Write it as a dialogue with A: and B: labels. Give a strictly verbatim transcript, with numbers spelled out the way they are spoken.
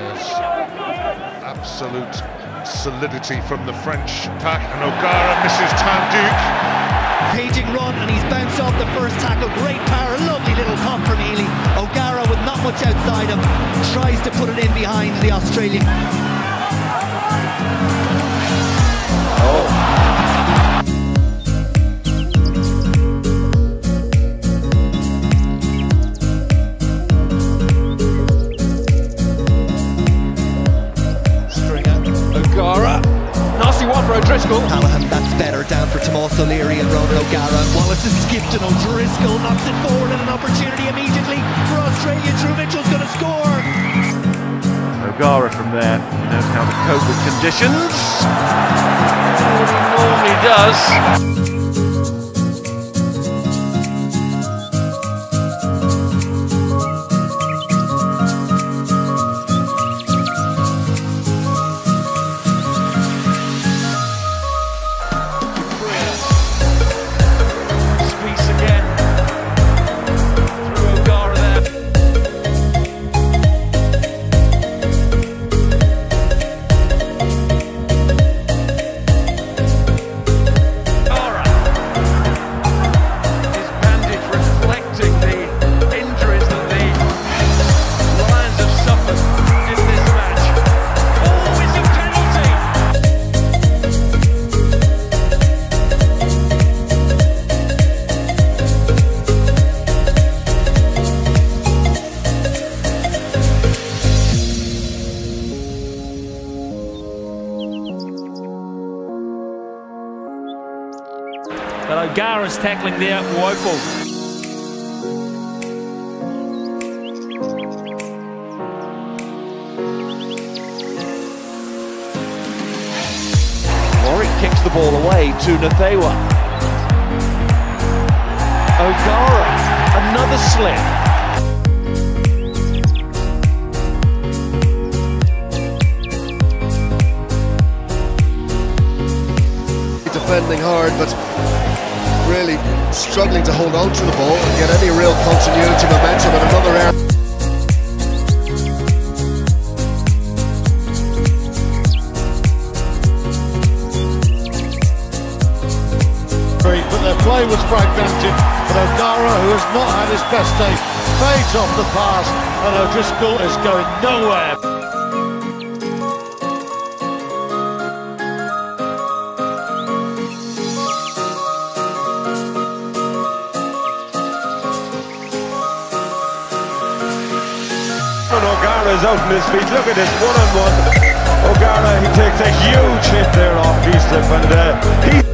A: There's absolute solidity from the French pack, and O'Gara misses Tanduc.
B: Paging run, and he's bounced off the first tackle. Great power, lovely little pop from Healy. O'Gara with not much outside him, tries to put it in behind the Australian.
C: Oh. Nasty one for O'Driscoll.
B: Callahan, that's better. Down for Tomas O'Leary and Ronan O'Gara. Wallace is skipped and O'Driscoll knocks it forward, and an opportunity immediately for Australia. Drew Mitchell's going to score.
C: O'Gara from there knows how to cope with conditions. What he normally does.
D: But O'Gara's tackling there, woeful.
C: Warwick kicks the ball away to Nathewa. O'Gara, another slip.
E: Defending hard, but really struggling to hold on to the ball and get any real continuity, momentum, and another air.
F: But their play was fragmented, but O'Gara, who has not had his best day, fades off the pass, and O'Driscoll is going nowhere.
G: O'Gara is out in his feet. Look at this one-on-one. O'Gara, he takes a huge hit there off P-slip, and uh, he